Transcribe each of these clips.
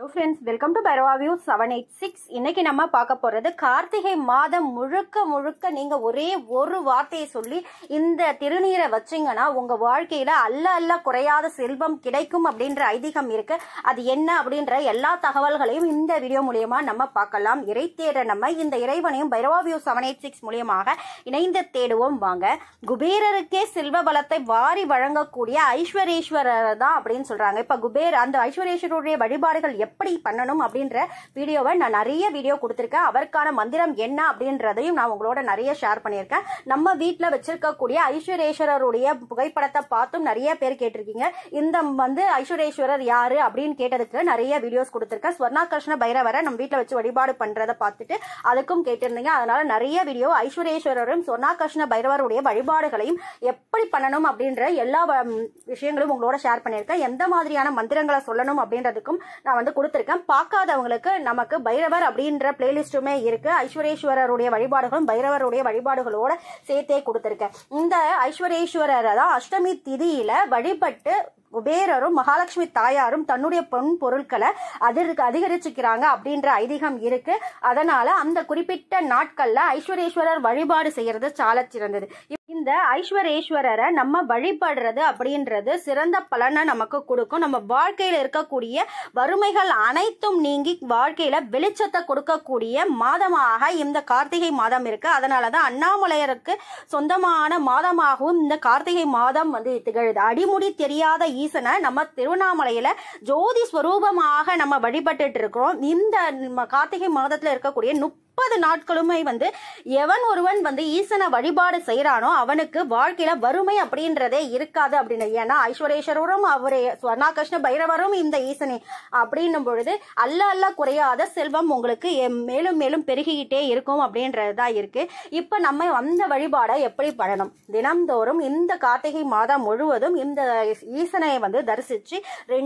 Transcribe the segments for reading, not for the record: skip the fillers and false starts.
Friends, welcome to Bhairava 786. இன்னைக்கு நம்ம பார்க்க போறது கார்த்திகை மாதம் முழுக்க நீங்க ஒரே ஒரு வார்த்தையை சொல்லி இந்த திருநீரை வச்சீங்கன்னா உங்க வாழ்க்கையில அல்ல குறையாத செல்வம் கிடைக்கும் அப்படின்ற ஐதீகம் இருக்கு. அது என்ன அப்படின்ற எல்லா தகவல்களையும் இந்த வீடியோ மூலமா நம்ம பார்க்கலாம். இறை தேட நம்ம இந்த இறைவனையும் Bhairava 786 மூலமாக இணைந்து தேடுவோம் வாங்க. குபேரருக்கே செல்வ பலத்தை வாரி வழங்கக்கூடிய ஐஸ்வரேஸ்வரர் தான் அப்படின்னு சொல்றாங்க. இப்ப குபேர் அந்த ஐஸ்வரேஸ்வரருடைய வழிபாடுகள் எப்படி பண்ணணும் அப்படின்ற வீடியோவை நான் நிறைய வீடியோ கொடுத்திருக்கேன். அவருக்கான மந்திரம் என்ன அப்படின்றதையும் நான் உங்களோட நிறைய ஷேர் பண்ணியிருக்கேன். நம்ம வீட்டுல வச்சிருக்கக்கூடிய ஐஸ்வரேஸ்வரருடைய புகைப்படத்தை பார்த்தும் நிறைய பேர் கேட்டிருக்கீங்க. இந்த ஐஸ்வரேஸ்வரர் யாரு அப்படின்னு கேட்டதுக்கு நிறைய வீடியோஸ் கொடுத்திருக்கேன். ஸ்வர்ணாகர்ஷ்ண பைரவரை நம்ம வீட்டுல வச்சு வழிபாடு பண்றதை பார்த்துட்டு அதுக்கும் கேட்டிருந்தீங்க. அதனால நிறைய வீடியோ ஐஸ்வரேஸ்வரரும் ஸ்வர்ணாகர்ஷ்ண பைரவருடைய வழிபாடுகளையும் எப்படி பண்ணணும் அப்படின்ற எல்லா விஷயங்களும் உங்களோட ஷேர் பண்ணியிருக்கேன். எந்த மாதிரியான மந்திரங்களை சொல்லணும் அப்படின்றதுக்கும் நான் கொடுத்திருக்கேன். பார்க்காதவங்களுக்கு நமக்கு பைரவர் அப்படின்ற பிளேலிஸ்டுமே இருக்கு. ஐஸ்வரேஸ்வரருடைய வழிபாடுகளும் பைரவருடைய வழிபாடுகளோட சேர்த்தே கொடுத்திருக்கேன். இந்த ஐஸ்வரேஸ்வரரை தான் அஷ்டமி திதியில வழிபட்டு குபேரரும் மகாலட்சுமி தாயாரும் தன்னுடைய பொன் பொருட்களை அதிகரிச்சுக்கிறாங்க அப்படின்ற ஐதீகம் இருக்கு. அதனால அந்த குறிப்பிட்ட நாட்கள்ல ஐஸ்வரேஸ்வரர் வழிபாடு செய்யறது சால சிறந்தது. இந்த ஐஸ்வரேஸ்வரரை நம்ம வழிபடுறது அப்படின்றது சிறந்த பலனை நமக்கு கொடுக்கும். நம்ம வாழ்க்கையில இருக்கக்கூடிய வறுமைகள் அனைத்தும் நீங்கி வாழ்க்கையில வெளிச்சத்தை கொடுக்கக்கூடிய மாதமாக இந்த கார்த்திகை மாதம் இருக்கு. அதனாலதான் அண்ணாமலையருக்கு சொந்தமான மாதமாகவும் இந்த கார்த்திகை மாதம் திகழுது. அடிமுடி தெரியாத ஈசனை நம்ம திருவண்ணாமலையில ஜோதி ஸ்வரூபமாக நம்ம வழிபட்டு இருக்கிறோம். இந்த கார்த்திகை மாதத்துல இருக்கக்கூடிய 30 நாட்களுமே எவன் ஒருவன் ஈசனை வழிபாடு செய்யறானோ அவனுக்கு வாழ்க்கையில வறுமை அப்படின்றதே இருக்காது அப்படின்னு. ஏன்னா ஐஸ்வரேஸ்வரரும் அவரே ஸ்வர்ணாகர்ஷ்ண பைரவரும் இந்த ஈசனே அப்படின்னும் பொழுது அல்ல குறையாத செல்வம் உங்களுக்கு மேலும் மேலும் பெருகிக்கிட்டே இருக்கும் அப்படின்றதுதான் இருக்கு. இப்ப நம்ம அந்த வழிபாடை எப்படி பண்ணணும்? தினம்தோறும் இந்த கார்த்திகை மாதம் முழுவதும் இந்த ஈசனை தரிசிச்சு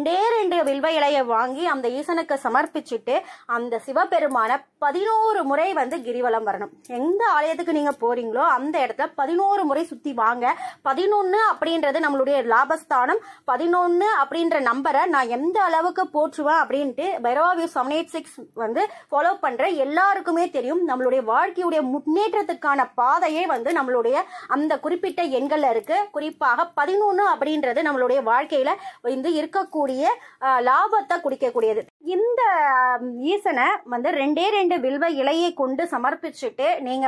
2 வில்வ இலையை வாங்கி அந்த ஈசனுக்கு சமர்ப்பிச்சுட்டு அந்த சிவபெருமான 11 முறை கிரிவலம் வரணும். எந்த ஆலயத்துக்கு நீங்க போறீங்களோ அந்த இடத்துல 11 முறை சுத்தி வாங்க. 11 அப்படின்றது நம்மளுடைய லாபஸ்தானம். 11 அப்படின்ற நம்பரை நான் எந்த அளவுக்கு போற்றுவேன் அப்படின்ட்டு Bhairava 786 ஃபாலோ பண்ற எல்லாருக்குமே தெரியும். நம்மளுடைய வாழ்க்கையுடைய முன்னேற்றத்துக்கான பாதையே நம்மளுடைய அந்த குறிப்பிட்ட எண்கள்ல இருக்கு. குறிப்பாக 11 அப்படின்றது நம்மளுடைய வாழ்க்கையில இருக்கக்கூடிய லாபத்தை குடிக்கக்கூடியது. இந்த ஈசனை 2 வில்வ இலையை கொண்டு சமர்ப்பிச்சுட்டு நீங்க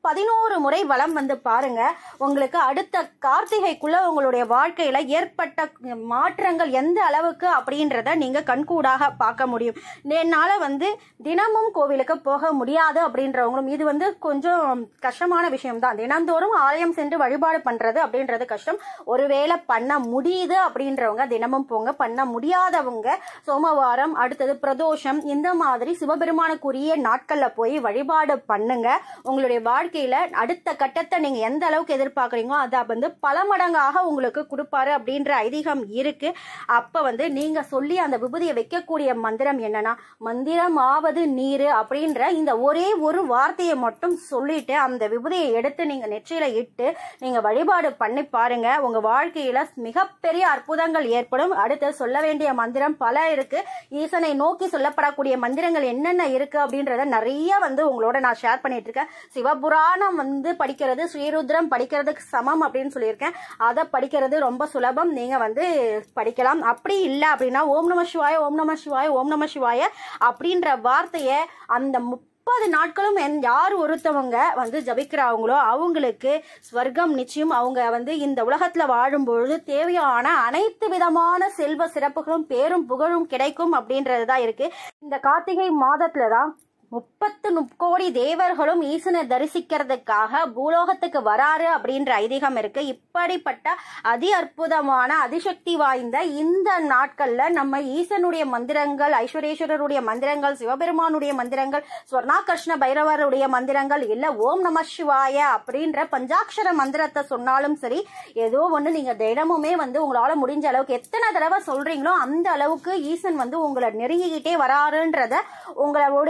11 முறை வலம் பாருங்க. உங்களுக்கு அடுத்த கார்த்திகைக்குள்ள உங்களுடைய வாழ்க்கையில ஏற்பட்ட மாற்றங்கள் எந்த அளவுக்கு அப்படின்றத நீங்க கண்கூடாக பார்க்க முடியும். என்னால தினமும் கோவிலுக்கு போக முடியாது அப்படின்றவங்களும் இது கொஞ்சம் கஷ்டமான விஷயம் தான். தினந்தோறும் ஆலயம் சென்று வழிபாடு பண்றது அப்படின்றது கஷ்டம். ஒருவேளை பண்ண முடியுது அப்படின்றவங்க தினமும் போங்க. பண்ண முடியாதவங்க சோமவாரம், அடுத்தது பிரதோஷம், இந்த மாதிரி சிவபெருமானுக்குரிய நாட்கள்ல போய் வழிபாடு பண்ணுங்க. உங்களுடைய வாழ்க்கையில அடுத்த கட்டத்தை நீங்க எந்த அளவுக்கு எதிர்பார்க்கறீங்களோ அதை பல மடங்காக உங்களுக்கு கொடுப்பாரு அப்படின்ற ஐதீகம் இருக்கு. அப்ப நீங்க சொல்லி அந்த விபூதியை வைக்கக்கூடிய மந்திரம் என்னன்னா, மந்திரமாவது நீரு அப்படின்ற இந்த ஒரே ஒரு வார்த்தையை மட்டும் சொல்லிட்டு அந்த விபூதியை எடுத்து நீங்க நெற்றியில இட்டு நீங்க வழிபாடு பண்ணி பாருங்க. உங்க வாழ்க்கையில மிகப்பெரிய அற்புதங்கள் ஏற்படும். அடுத்து சொல்ல வேண்டிய மந்திரம் பல இருக்கு. ஈசனை நோக்கி சொல்லப்படக்கூடிய மந்திரங்கள் என்னென்ன இருக்கு அப்படின்றத நிறைய உங்களோட நான் ஷேர் பண்ணிட்டு இருக்கேன். சிவபுராணம் படிக்கிறது ஸ்ரீருத்ரம் படிக்கிறதுக்கு சமம் அப்படின்னு சொல்லியிருக்கேன். அதை படிக்கிறது ரொம்ப சுலபம். நீங்க படிக்கலாம். அப்படி இல்லை அப்படின்னா ஓம் நம சிவாய, ஓம் நம சிவாய, ஓம் நம சிவாய அப்படின்ற வார்த்தைய அந்த 30 நாட்களும் யார் ஒருத்தவங்க ஜபிக்கிறாங்களோ அவங்களுக்கு ஸ்வர்க்கம் நிச்சயம். அவங்க இந்த உலகத்துல வாழும்பொழுது தேவையான அனைத்து விதமான செல்வ சிறப்புகளும் பேரும் புகழும் கிடைக்கும் அப்படின்றதுதான் இருக்கு. இந்த கார்த்திகை மாதத்துலதான் 30 கோடி தேவர்களும் ஈசனை தரிசிக்கிறதுக்காக பூலோகத்துக்கு வராரு அப்படின்ற ஐதீகம் இருக்கு. இப்படிப்பட்ட அதி அற்புதமான அதிசக்தி வாய்ந்த இந்த நாட்கள்ல நம்ம ஈசனுடைய மந்திரங்கள், ஐஸ்வரேஸ்வரருடைய மந்திரங்கள், சிவபெருமானுடைய மந்திரங்கள், ஸ்வர்ணாகர்ஷ்ண பைரவருடைய மந்திரங்கள், இல்ல ஓம் நம சிவாய அப்படின்ற பஞ்சாட்சர மந்திரத்தை சொன்னாலும் சரி, ஏதோ ஒண்ணு நீங்க தினமுமே உங்களால முடிஞ்ச அளவுக்கு எத்தனை தடவை சொல்றீங்களோ அந்த அளவுக்கு ஈசன் உங்களை நெருங்கிக்கிட்டே வராருன்றத உங்களுடைய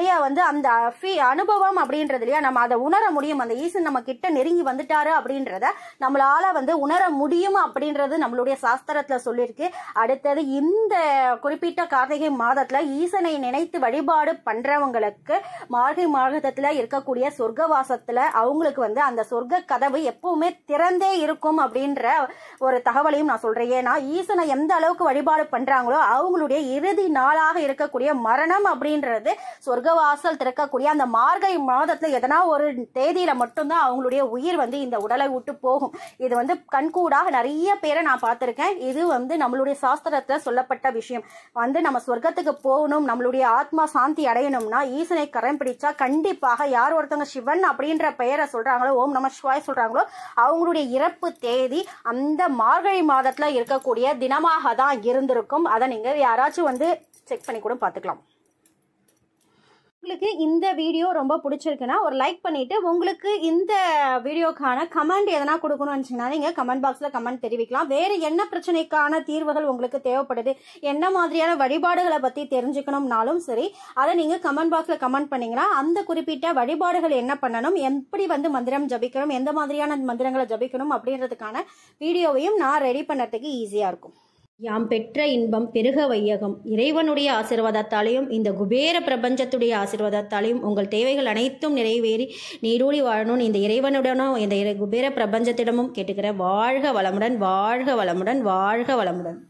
அந்த அனுபவம் அப்படின்றது இல்லையா, நம்ம அதை உணர முடியும். அந்த ஈசன் நம்ம கிட்ட நெருங்கி வந்துட்டாரு அப்படின்றத நம்மளால வந்து உணர முடியும் அப்படின்றது நம்மளுடைய சாஸ்திரத்துல சொல்லியிருக்கு. அடுத்தது இந்த குறிப்பிட்ட கார்த்திகை மாதத்துல ஈசனை நினைத்து வழிபாடு பண்றவங்களுக்கு மார்கழி மாதத்துல இருக்கக்கூடிய சொர்க்கவாசத்துல அவங்களுக்கு வந்து அந்த சொர்க்க கதவு எப்பவுமே திறந்தே இருக்கும் அப்படின்ற ஒரு தகவலையும் நான் சொல்றேன். ஏன்னா ஈசனை எந்த அளவுக்கு வழிபாடு பண்றாங்களோ அவங்களுடைய இறுதி நாளாக இருக்கக்கூடிய மரணம் அப்படின்றது சொர்க்கவாசல் திறக்கக்கூடிய அந்த மார்கழி மாதத்துல எதனா ஒரு தேதியில மட்டும்தான் அவங்களுடைய உயிர் வந்து இந்த உடலை விட்டு போகும். இது வந்து கண்கூடாக நிறைய பேரை நான் பார்த்திருக்கேன். இது வந்து நம்மளுடைய சாஸ்திரத்துல சொல்லப்பட்ட விஷயம். வந்து நம்ம சொர்க்கத்துக்கு போகணும், நம்மளுடைய ஆத்மா சாந்தி அடையணும்னா ஈசனை கரம் பிடிச்சா கண்டிப்பாக யார் ஒருத்தவங்க சிவன் அப்படின்ற பெயரை சொல்றாங்களோ, ஓம் நம சிவாய சொல்றாங்களோ, அவங்களுடைய இறப்பு தேதி அந்த மார்கழி மாதத்துல இருக்கக்கூடிய தினமாக தான் இருந்திருக்கும். அதை நீங்க யாராச்சும் வந்து செக் பண்ணி கூட பார்த்துக்கலாம். உங்களுக்கு இந்த வீடியோ ரொம்ப பிடிச்சிருக்குன்னா ஒரு லைக் பண்ணிட்டு, உங்களுக்கு இந்த வீடியோக்கான கமெண்ட் எதனா கொடுக்கணும்னு நினைச்சீங்கன்னா நீங்க கமெண்ட் பாக்ஸ்ல கமெண்ட் தெரிவிக்கலாம். வேற என்ன பிரச்சனைக்கான தீர்வுகள் உங்களுக்கு தேவைப்படுது, என்ன மாதிரியான வழிபாடுகளை பத்தி தெரிஞ்சுக்கணும்னாலும் சரி, அதை நீங்க கமெண்ட் பாக்ஸ்ல கமெண்ட் பண்ணீங்கன்னா அந்த குறிப்பிட்ட வழிபாடுகள் என்ன பண்ணணும், எப்படி வந்து மந்திரம் ஜபிக்கணும், எந்த மாதிரியான மந்திரங்களை ஜபிக்கணும் அப்படின்றதுக்கான வீடியோவையும் நான் ரெடி பண்ணறதுக்கு ஈஸியா இருக்கும். யாம் பெற்ற இன்பம் பெருக வையகம். இறைவனுடைய ஆசீர்வாதத்தாலையும் இந்த குபேர பிரபஞ்சத்துடைய ஆசீர்வாதத்தாலையும் உங்கள் தேவைகள் அனைத்தும் நிறைவேறி நீடூழி வாழணும் இந்த இறைவனுடனும் இந்த குபேர பிரபஞ்சத்திடமும் கேட்டுக்கிற. வாழ்க வளமுடன், வாழ்க வளமுடன், வாழ்க வளமுடன்.